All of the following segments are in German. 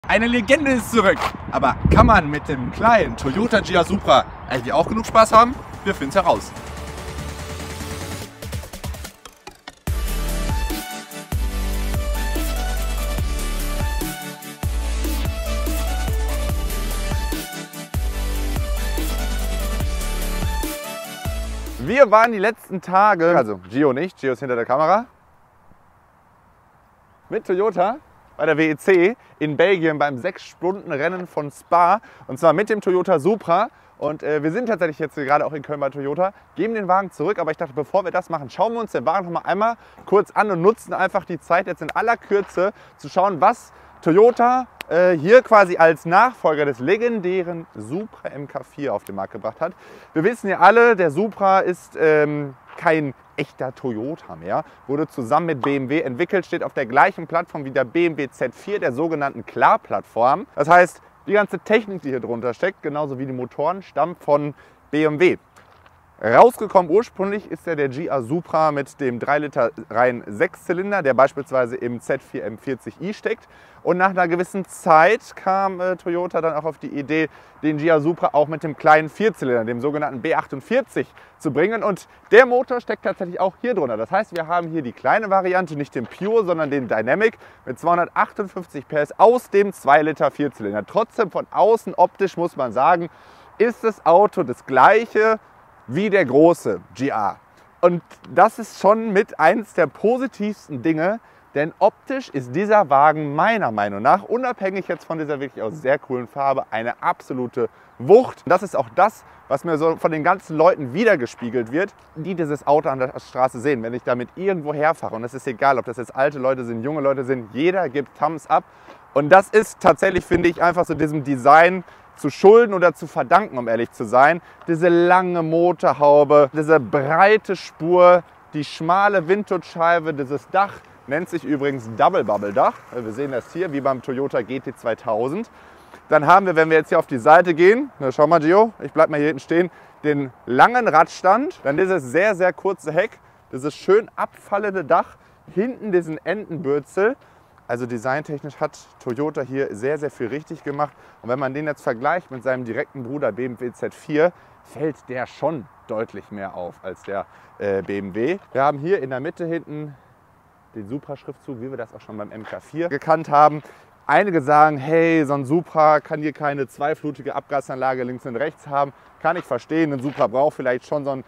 Eine Legende ist zurück. Aber kann man mit dem kleinen Toyota GR Supra eigentlich auch genug Spaß haben? Wir finden es heraus. Wir waren die letzten Tage, also Gio nicht, Gio ist hinter der Kamera, mit Toyota bei der WEC in Belgien beim 6-Stunden-Rennen von Spa, und zwar mit dem Toyota Supra. Und wir sind tatsächlich jetzt gerade auch in Köln bei Toyota, geben den Wagen zurück, aber ich dachte, bevor wir das machen, schauen wir uns den Wagen noch mal einmal kurz an und nutzen einfach die Zeit jetzt in aller Kürze zu schauen, was Toyota hier quasi als Nachfolger des legendären Supra MK4 auf den Markt gebracht hat. Wir wissen ja alle, der Supra ist kein echter Toyota mehr, wurde zusammen mit BMW entwickelt, steht auf der gleichen Plattform wie der BMW Z4, der sogenannten Klar-Plattform. Das heißt, die ganze Technik, die hier drunter steckt, genauso wie die Motoren, stammt von BMW. Rausgekommen ursprünglich ist ja der GR Supra mit dem 3 Liter reinen Sechszylinder, der beispielsweise im Z4 M40i steckt. Und nach einer gewissen Zeit kam Toyota dann auch auf die Idee, den GR Supra auch mit dem kleinen Vierzylinder, dem sogenannten B48, zu bringen. Und der Motor steckt tatsächlich auch hier drunter. Das heißt, wir haben hier die kleine Variante, nicht den Pure, sondern den Dynamic mit 258 PS aus dem 2 Liter Vierzylinder. Trotzdem von außen optisch muss man sagen, ist das Auto das gleiche wie der große GR. Und das ist schon mit eins der positivsten Dinge, denn optisch ist dieser Wagen meiner Meinung nach, unabhängig jetzt von dieser wirklich auch sehr coolen Farbe, eine absolute Wucht. Und das ist auch das, was mir so von den ganzen Leuten wiedergespiegelt wird, die dieses Auto an der Straße sehen. Wenn ich damit irgendwo herfahre, und es ist egal, ob das jetzt alte Leute sind, junge Leute sind, jeder gibt Thumbs up. Und das ist tatsächlich, finde ich, einfach so diesem Design zu schulden oder zu verdanken, um ehrlich zu sein. Diese lange Motorhaube, diese breite Spur, die schmale Windtuchscheibe, dieses Dach nennt sich übrigens Double Bubble Dach. Wir sehen das hier, wie beim Toyota GT2000. Dann haben wir, wenn wir jetzt hier auf die Seite gehen, na, schau mal Gio, ich bleibe mal hier hinten stehen, den langen Radstand, dann dieses sehr, sehr kurze Heck, dieses schön abfallende Dach, hinten diesen Entenbürzel. Also designtechnisch hat Toyota hier sehr, sehr viel richtig gemacht. Und wenn man den jetzt vergleicht mit seinem direkten Bruder BMW Z4, fällt der schon deutlich mehr auf als der BMW. Wir haben hier in der Mitte hinten den Supra-Schriftzug, wie wir das auch schon beim MK4 gekannt haben. Einige sagen, hey, so ein Supra kann hier keine zweiflutige Abgasanlage links und rechts haben. Kann ich verstehen, ein Supra braucht vielleicht schon so ein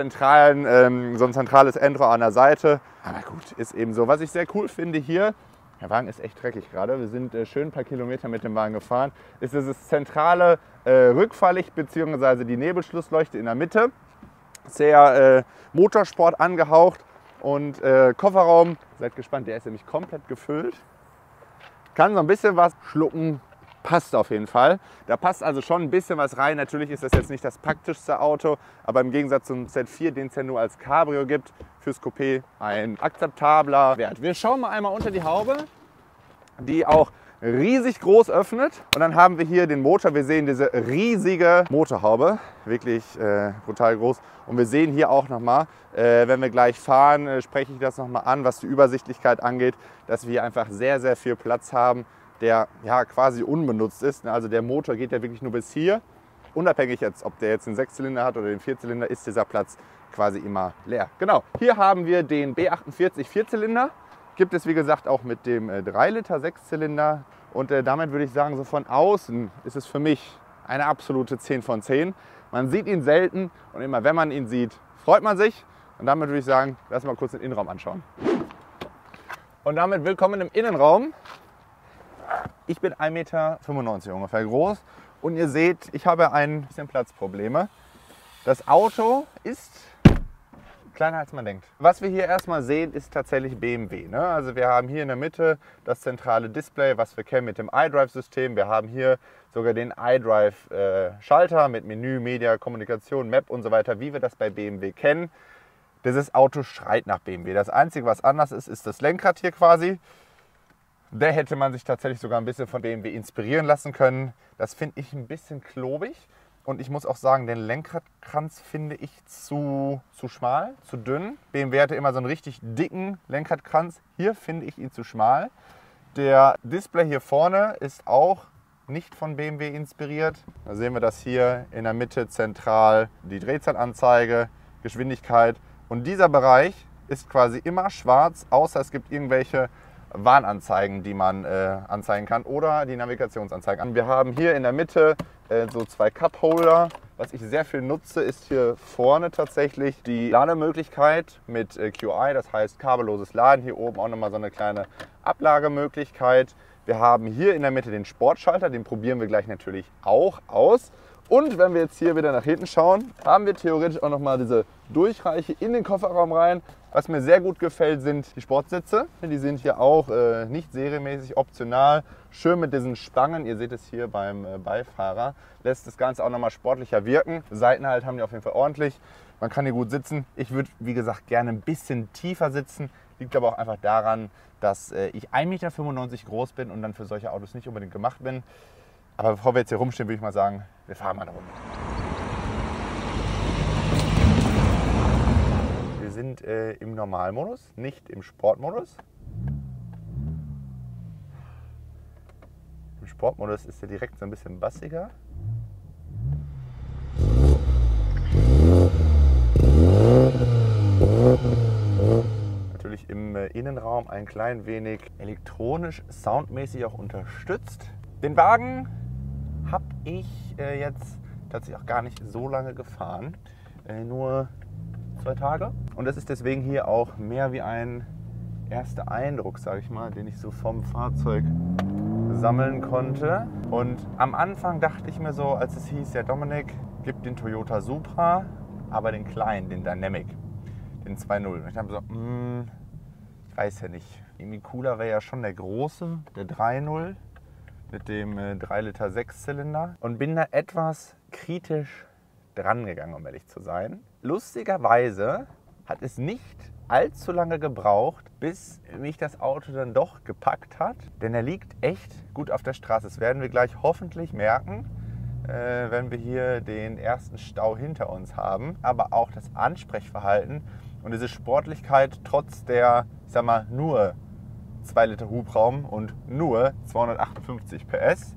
zentrales Endrohr an der Seite. Aber gut, ist eben so. Was ich sehr cool finde hier, der Wagen ist echt dreckig gerade, wir sind schön ein paar Kilometer mit dem Wagen gefahren, ist dieses zentrale Rückfahrlicht bzw. die Nebelschlussleuchte in der Mitte. Sehr Motorsport angehaucht. Und Kofferraum, seid gespannt, der ist nämlich komplett gefüllt. Kann so ein bisschen was schlucken, passt auf jeden Fall. Da passt also schon ein bisschen was rein. Natürlich ist das jetzt nicht das praktischste Auto, aber im Gegensatz zum Z4, den es ja nur als Cabrio gibt, fürs Coupé ein akzeptabler Wert. Wir schauen mal einmal unter die Haube, die auch riesig groß öffnet. Und dann haben wir hier den Motor. Wir sehen diese riesige Motorhaube, wirklich brutal groß. Und wir sehen hier auch nochmal, wenn wir gleich fahren, spreche ich das nochmal an, was die Übersichtlichkeit angeht, dass wir hier einfach sehr, sehr viel Platz haben, der ja quasi unbenutzt ist. Also der Motor geht ja wirklich nur bis hier. Unabhängig jetzt, ob der jetzt einen Sechszylinder hat oder den Vierzylinder, ist dieser Platz quasi immer leer. Genau, hier haben wir den B48 Vierzylinder. Gibt es wie gesagt auch mit dem 3 Liter Sechszylinder. Und damit würde ich sagen, so von außen ist es für mich eine absolute 10 von 10. Man sieht ihn selten und immer wenn man ihn sieht, freut man sich. Und damit würde ich sagen, lass mal kurz den Innenraum anschauen. Und damit willkommen im Innenraum. Ich bin 1,95 Meter ungefähr groß und ihr seht, ich habe ein bisschen Platzprobleme. Das Auto ist kleiner als man denkt. Was wir hier erstmal sehen, ist tatsächlich BMW. Ne? Also wir haben hier in der Mitte das zentrale Display, was wir kennen mit dem iDrive-System. Wir haben hier sogar den iDrive-Schalter mit Menü, Media, Kommunikation, Map und so weiter, wie wir das bei BMW kennen. Dieses Auto schreit nach BMW. Das Einzige, was anders ist, ist das Lenkrad hier quasi. Da hätte man sich tatsächlich sogar ein bisschen von BMW inspirieren lassen können. Das finde ich ein bisschen klobig. Und ich muss auch sagen, den Lenkradkranz finde ich zu schmal, zu dünn. BMW hatte immer so einen richtig dicken Lenkradkranz. Hier finde ich ihn zu schmal. Der Display hier vorne ist auch nicht von BMW inspiriert. Da sehen wir das hier in der Mitte zentral, die Drehzahlanzeige, Geschwindigkeit. Und dieser Bereich ist quasi immer schwarz, außer es gibt irgendwelche Warnanzeigen, die man anzeigen kann, oder die Navigationsanzeigen. Wir haben hier in der Mitte so zwei Cup-Holder. Was ich sehr viel nutze, ist hier vorne tatsächlich die Lademöglichkeit mit QI, das heißt kabelloses Laden. Hier oben auch nochmal so eine kleine Ablagemöglichkeit. Wir haben hier in der Mitte den Sportschalter, den probieren wir gleich natürlich auch aus. Und wenn wir jetzt hier wieder nach hinten schauen, haben wir theoretisch auch nochmal diese Durchreiche in den Kofferraum rein. Was mir sehr gut gefällt, sind die Sportsitze. Die sind hier auch nicht serienmäßig, optional. Schön mit diesen Spangen, ihr seht es hier beim Beifahrer, lässt das Ganze auch nochmal sportlicher wirken. Seitenhalt haben die auf jeden Fall ordentlich. Man kann hier gut sitzen. Ich würde, wie gesagt, gerne ein bisschen tiefer sitzen. Liegt aber auch einfach daran, dass ich 1,95 Meter groß bin und dann für solche Autos nicht unbedingt gemacht bin. Aber bevor wir jetzt hier rumstehen, würde ich mal sagen, wir fahren mal eine Runde. Wir sind im Normalmodus, nicht im Sportmodus. Im Sportmodus ist er direkt so ein bisschen bassiger. Natürlich im Innenraum ein klein wenig elektronisch, soundmäßig auch unterstützt. Den Wagen habe ich jetzt tatsächlich auch gar nicht so lange gefahren, nur 2 Tage. Und das ist deswegen hier auch mehr wie ein erster Eindruck, sage ich mal, den ich so vom Fahrzeug sammeln konnte. Und am Anfang dachte ich mir so, als es hieß, ja Dominik, gib den Toyota Supra, aber den kleinen, den Dynamic, den 2.0. Und ich dachte so, ich weiß ja nicht, irgendwie cooler wäre ja schon der große, der 3.0. mit dem 3 Liter 6-Zylinder und bin da etwas kritisch dran gegangen, um ehrlich zu sein. Lustigerweise hat es nicht allzu lange gebraucht, bis mich das Auto dann doch gepackt hat, denn er liegt echt gut auf der Straße. Das werden wir gleich hoffentlich merken, wenn wir hier den ersten Stau hinter uns haben. Aber auch das Ansprechverhalten und diese Sportlichkeit trotz der, ich sag mal, nur 2 Liter Hubraum und nur 258 PS,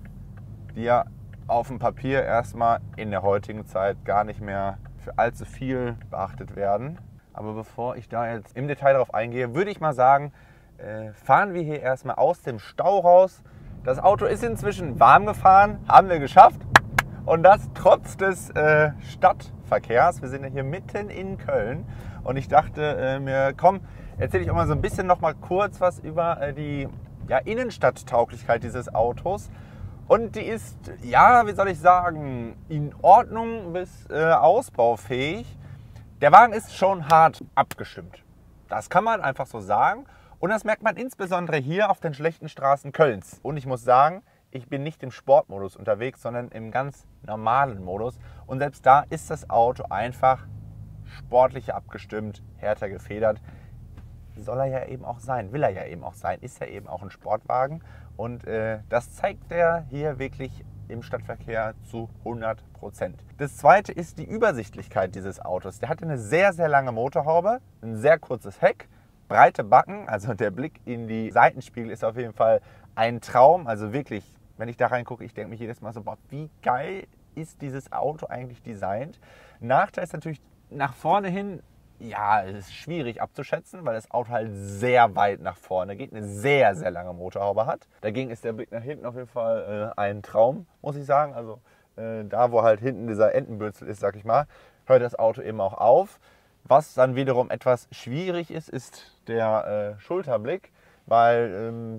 die ja auf dem Papier erstmal in der heutigen Zeit gar nicht mehr für allzu viel beachtet werden. Aber bevor ich da jetzt im Detail darauf eingehe, würde ich mal sagen, fahren wir hier erstmal aus dem Stau raus. Das Auto ist inzwischen warm gefahren, haben wir geschafft. Und das trotz des Stadtverkehrs. Wir sind ja hier mitten in Köln und ich dachte mir, komm, erzähle ich auch mal so ein bisschen noch mal kurz was über die Innenstadttauglichkeit dieses Autos. Und die ist, ja, wie soll ich sagen, in Ordnung bis ausbaufähig. Der Wagen ist schon hart abgestimmt. Das kann man einfach so sagen. Und das merkt man insbesondere hier auf den schlechten Straßen Kölns. Und ich muss sagen, ich bin nicht im Sportmodus unterwegs, sondern im ganz normalen Modus. Und selbst da ist das Auto einfach sportlicher abgestimmt, härter gefedert. Soll er ja eben auch sein, will er ja eben auch sein, ist ja eben auch ein Sportwagen. Und das zeigt er hier wirklich im Stadtverkehr zu 100%. Das zweite ist die Übersichtlichkeit dieses Autos. Der hat eine sehr, sehr lange Motorhaube, ein sehr kurzes Heck, breite Backen, also der Blick in die Seitenspiegel ist auf jeden Fall ein Traum. Also wirklich, wenn ich da reingucke, ich denke mir jedes Mal so, boah, wie geil ist dieses Auto eigentlich designt. Nachteil ist natürlich nach vorne hin, ja, es ist schwierig abzuschätzen, weil das Auto halt sehr weit nach vorne geht, eine sehr, sehr lange Motorhaube hat. Dagegen ist der Blick nach hinten auf jeden Fall ein Traum, muss ich sagen. Also da, wo halt hinten dieser Entenbürzel ist, sag ich mal, hört das Auto eben auch auf. Was dann wiederum etwas schwierig ist, ist der Schulterblick, weil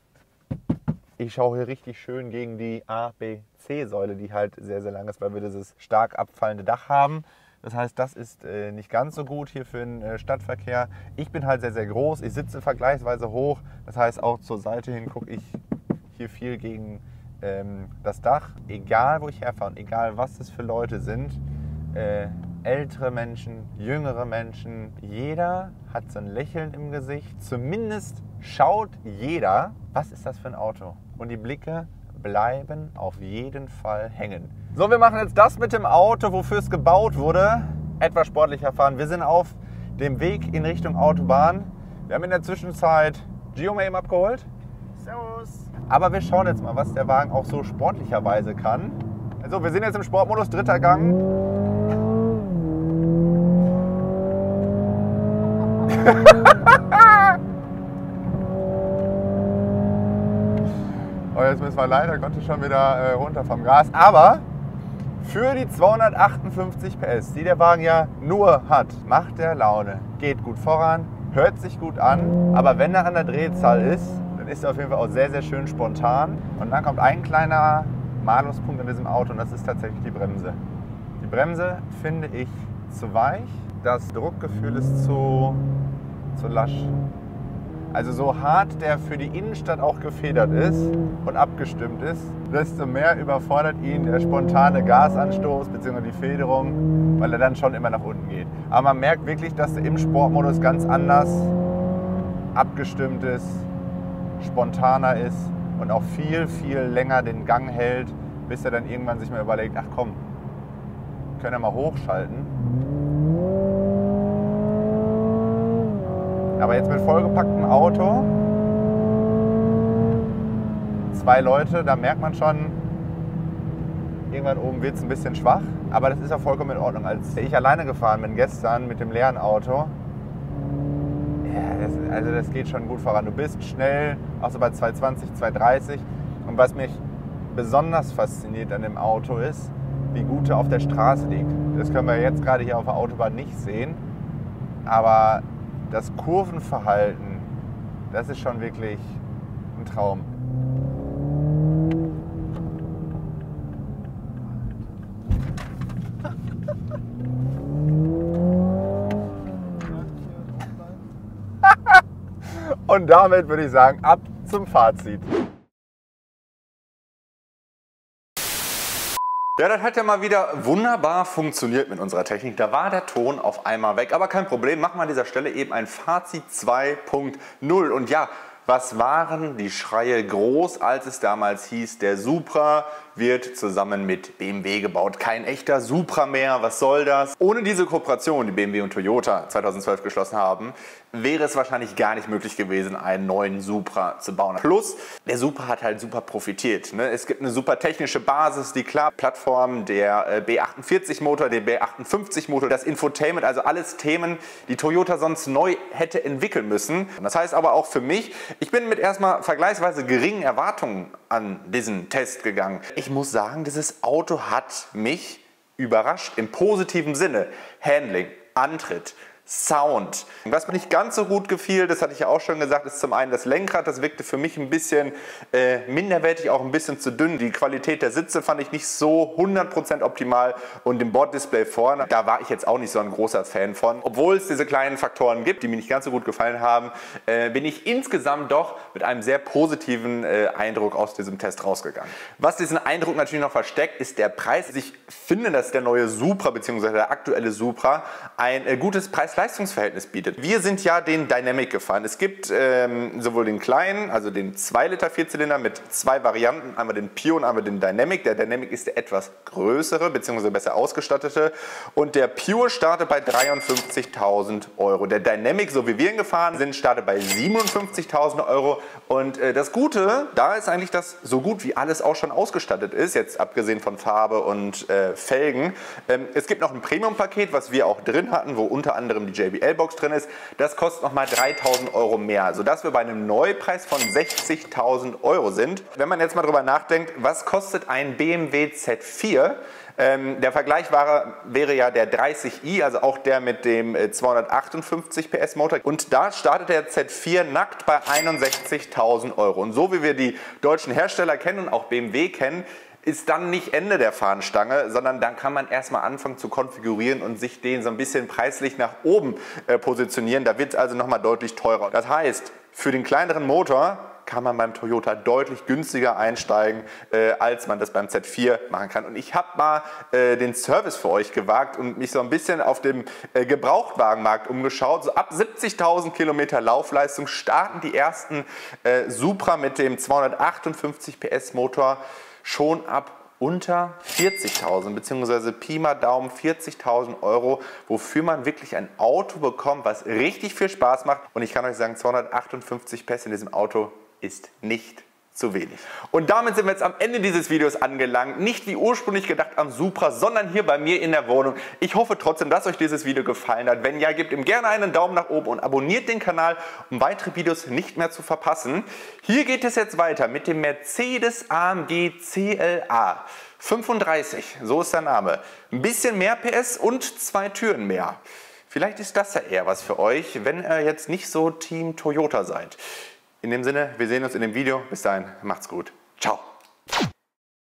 ich schaue hier richtig schön gegen die A-B-C-Säule, die halt sehr, sehr lang ist, weil wir dieses stark abfallende Dach haben. Das heißt, das ist nicht ganz so gut hier für den Stadtverkehr. Ich bin halt sehr, sehr groß. Ich sitze vergleichsweise hoch. Das heißt, auch zur Seite hin gucke ich hier viel gegen das Dach. Egal, wo ich herfahre und egal, was das für Leute sind, ältere Menschen, jüngere Menschen, jeder hat so ein Lächeln im Gesicht. Zumindest schaut jeder, was ist das für ein Auto? Und die Blicke bleiben auf jeden Fall hängen. So, wir machen jetzt das mit dem Auto, wofür es gebaut wurde, etwas sportlicher fahren. Wir sind auf dem Weg in Richtung Autobahn. Wir haben in der Zwischenzeit Gio eben abgeholt. Servus. Aber wir schauen jetzt mal, was der Wagen auch so sportlicherweise kann. Also wir sind jetzt im Sportmodus, 3. Gang. Oh, jetzt müssen wir leider Gottes schon wieder runter vom Gas. Aber für die 258 PS, die der Wagen ja nur hat, macht der Laune. Geht gut voran, hört sich gut an. Aber wenn er an der Drehzahl ist, dann ist er auf jeden Fall auch sehr, sehr schön spontan. Und dann kommt ein kleiner Maluspunkt an diesem Auto und das ist tatsächlich die Bremse. Die Bremse finde ich zu weich. Das Druckgefühl ist zu lasch. Also so hart der für die Innenstadt auch gefedert ist und abgestimmt ist, desto mehr überfordert ihn der spontane Gasanstoß bzw. die Federung, weil er dann schon immer nach unten geht. Aber man merkt wirklich, dass er im Sportmodus ganz anders abgestimmt ist, spontaner ist und auch viel, viel länger den Gang hält, bis er dann irgendwann sich mal überlegt, ach komm, können wir mal hochschalten. Aber jetzt mit vollgepacktem Auto, 2 Leute, da merkt man schon, irgendwann oben wird es ein bisschen schwach. Aber das ist ja vollkommen in Ordnung. Als ich alleine gefahren bin gestern mit dem leeren Auto, ja, das geht schon gut voran. Du bist schnell, auch so bei 220, 230. Und was mich besonders fasziniert an dem Auto ist, wie gut er auf der Straße liegt. Das können wir jetzt gerade hier auf der Autobahn nicht sehen. Aber das Kurvenverhalten, das ist schon wirklich ein Traum. Und damit würde ich sagen, ab zum Fazit. Ja, das hat ja mal wieder wunderbar funktioniert mit unserer Technik. Da war der Ton auf einmal weg, aber kein Problem. Machen wir an dieser Stelle eben ein Fazit 2.0. Und ja, was waren die Schreie groß, als es damals hieß, der Supra wird zusammen mit BMW gebaut. Kein echter Supra mehr, was soll das? Ohne diese Kooperation, die BMW und Toyota 2012 geschlossen haben, wäre es wahrscheinlich gar nicht möglich gewesen, einen neuen Supra zu bauen. Plus, der Supra hat halt super profitiert. Ne? Es gibt eine super technische Basis, die klar Plattform, der B48 Motor, der B58 Motor, das Infotainment, also alles Themen, die Toyota sonst neu hätte entwickeln müssen. Das heißt aber auch für mich, ich bin mit erstmal vergleichsweise geringen Erwartungen an diesen Test gegangen. Ich muss sagen, dieses Auto hat mich überrascht im positiven Sinne. Handling, Antritt, Sound. Was mir nicht ganz so gut gefiel, das hatte ich ja auch schon gesagt, ist zum einen das Lenkrad. Das wirkte für mich ein bisschen minderwertig, auch ein bisschen zu dünn. Die Qualität der Sitze fand ich nicht so 100% optimal. Und im Borddisplay vorne, da war ich jetzt auch nicht so ein großer Fan von. Obwohl es diese kleinen Faktoren gibt, die mir nicht ganz so gut gefallen haben, bin ich insgesamt doch mit einem sehr positiven Eindruck aus diesem Test rausgegangen. Was diesen Eindruck natürlich noch versteckt, ist der Preis. Ich finde, dass der neue Supra bzw. der aktuelle Supra ein gutes Preis-Leistungs-Verhältnis bietet. Wir sind ja den Dynamic gefahren. Es gibt sowohl den kleinen, also den 2-Liter-Vierzylinder mit 2 Varianten, einmal den Pure und einmal den Dynamic. Der Dynamic ist der etwas größere bzw. besser ausgestattete und der Pure startet bei 53.000 Euro. Der Dynamic, so wie wir ihn gefahren sind, startet bei 57.000 Euro und das Gute, da ist eigentlich, dass so gut wie alles auch schon ausgestattet ist, jetzt abgesehen von Farbe und Felgen. Es gibt noch ein Premium-Paket, was wir auch drin hatten, wo unter anderem die JBL-Box drin ist. Das kostet nochmal 3.000 Euro mehr, sodass wir bei einem Neupreis von 60.000 Euro sind. Wenn man jetzt mal drüber nachdenkt, was kostet ein BMW Z4? Der Vergleich wäre ja der 30i, also auch der mit dem 258 PS Motor. Und da startet der Z4 nackt bei 61.000 Euro. Und so wie wir die deutschen Hersteller kennen und auch BMW kennen, ist dann nicht Ende der Fahnenstange, sondern dann kann man erstmal anfangen zu konfigurieren und sich den so ein bisschen preislich nach oben positionieren. Da wird es also nochmal deutlich teurer. Das heißt, für den kleineren Motor kann man beim Toyota deutlich günstiger einsteigen, als man das beim Z4 machen kann. Und ich habe mal den Service für euch gewagt und mich so ein bisschen auf dem Gebrauchtwagenmarkt umgeschaut. So ab 70.000 Kilometer Laufleistung starten die ersten Supra mit dem 258 PS Motor schon ab unter 40.000 bzw. Pi mal Daumen 40.000 Euro, wofür man wirklich ein Auto bekommt, was richtig viel Spaß macht. Und ich kann euch sagen, 258 PS in diesem Auto ist nicht zu wenig. Und damit sind wir jetzt am Ende dieses Videos angelangt. Nicht wie ursprünglich gedacht am Supra, sondern hier bei mir in der Wohnung. Ich hoffe trotzdem, dass euch dieses Video gefallen hat. Wenn ja, gebt ihm gerne einen Daumen nach oben und abonniert den Kanal, um weitere Videos nicht mehr zu verpassen. Hier geht es jetzt weiter mit dem Mercedes-AMG CLA 35, so ist der Name. Ein bisschen mehr PS und 2 Türen mehr. Vielleicht ist das ja eher was für euch, wenn ihr jetzt nicht so Team Toyota seid. In dem Sinne, wir sehen uns in dem Video. Bis dahin, macht's gut. Ciao.